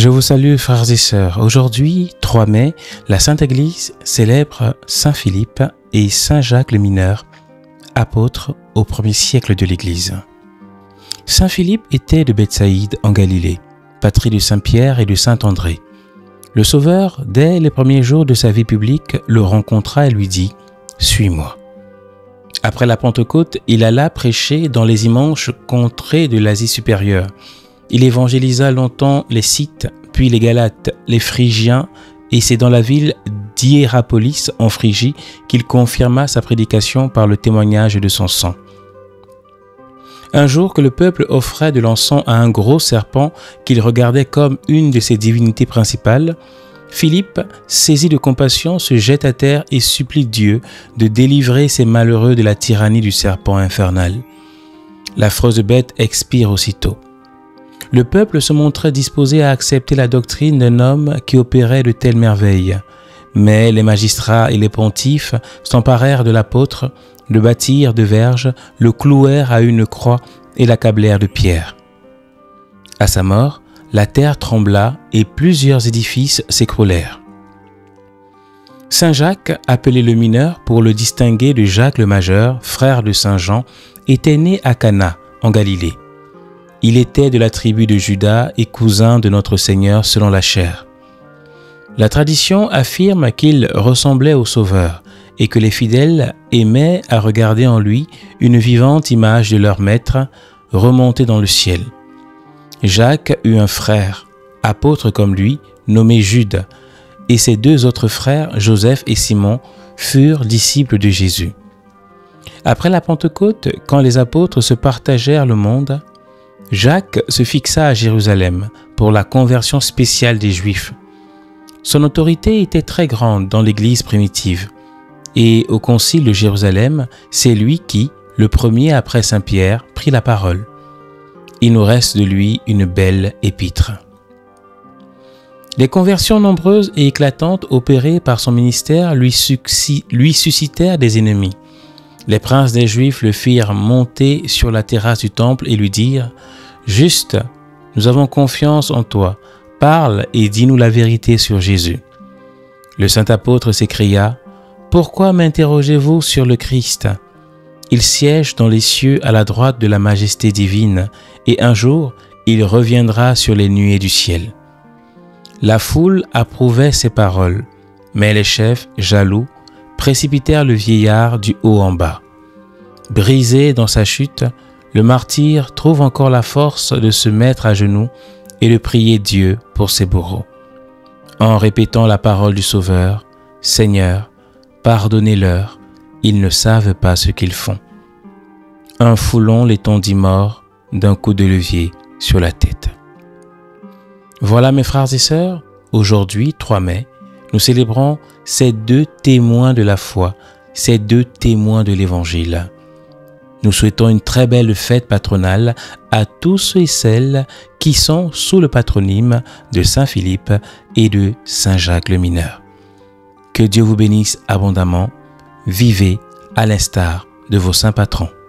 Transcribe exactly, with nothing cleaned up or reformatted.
Je vous salue frères et sœurs. Aujourd'hui, trois mai, la Sainte Église célèbre Saint Philippe et Saint Jacques le Mineur, apôtres au premier siècle de l'Église. Saint Philippe était de Bethsaïde en Galilée, patrie de Saint Pierre et de Saint André. Le Sauveur, dès les premiers jours de sa vie publique, le rencontra et lui dit « Suis-moi ». Après la Pentecôte, il alla prêcher dans les immenses contrées de l'Asie supérieure. Il évangélisa longtemps les Scythes, puis les Galates, les Phrygiens, et c'est dans la ville d'Hiérapolis en Phrygie qu'il confirma sa prédication par le témoignage de son sang. Un jour que le peuple offrait de l'encens à un gros serpent qu'il regardait comme une de ses divinités principales, Philippe, saisi de compassion, se jette à terre et supplie Dieu de délivrer ces malheureux de la tyrannie du serpent infernal. L'affreuse bête expire aussitôt. Le peuple se montrait disposé à accepter la doctrine d'un homme qui opérait de telles merveilles. Mais les magistrats et les pontifes s'emparèrent de l'apôtre, le battirent de verges, le clouèrent à une croix et l'accablèrent de pierres. À sa mort, la terre trembla et plusieurs édifices s'écroulèrent. Saint Jacques, appelé le Mineur pour le distinguer de Jacques le Majeur, frère de Saint Jean, était né à Cana, en Galilée. Il était de la tribu de Juda et cousin de notre Seigneur selon la chair. La tradition affirme qu'il ressemblait au Sauveur et que les fidèles aimaient à regarder en lui une vivante image de leur maître remontée dans le ciel. Jacques eut un frère, apôtre comme lui, nommé Jude, et ses deux autres frères, Joseph et Simon, furent disciples de Jésus. Après la Pentecôte, quand les apôtres se partagèrent le monde, Jacques se fixa à Jérusalem pour la conversion spéciale des Juifs. Son autorité était très grande dans l'Église primitive, et au Concile de Jérusalem, c'est lui qui, le premier après Saint Pierre, prit la parole. Il nous reste de lui une belle épître. Les conversions nombreuses et éclatantes opérées par son ministère lui, succi, lui suscitèrent des ennemis. Les princes des Juifs le firent monter sur la terrasse du temple et lui dirent « Juste, nous avons confiance en toi, parle et dis-nous la vérité sur Jésus. » Le saint apôtre s'écria « Pourquoi m'interrogez-vous sur le Christ ? Il siège dans les cieux à la droite de la majesté divine, et un jour, il reviendra sur les nuées du ciel. » La foule approuvait ces paroles, mais les chefs, jaloux, précipitèrent le vieillard du haut en bas. Brisé dans sa chute, le martyr trouve encore la force de se mettre à genoux et de prier Dieu pour ses bourreaux. En répétant la parole du Sauveur, « Seigneur, pardonnez-leur, ils ne savent pas ce qu'ils font. » Un foulon l'étendit mort d'un coup de levier sur la tête. Voilà mes frères et sœurs, aujourd'hui, trois mai, nous célébrons ces deux témoins de la foi, ces deux témoins de l'Évangile. Nous souhaitons une très belle fête patronale à tous ceux et celles qui sont sous le patronyme de Saint Philippe et de Saint Jacques le Mineur. Que Dieu vous bénisse abondamment. Vivez à l'instar de vos saints patrons.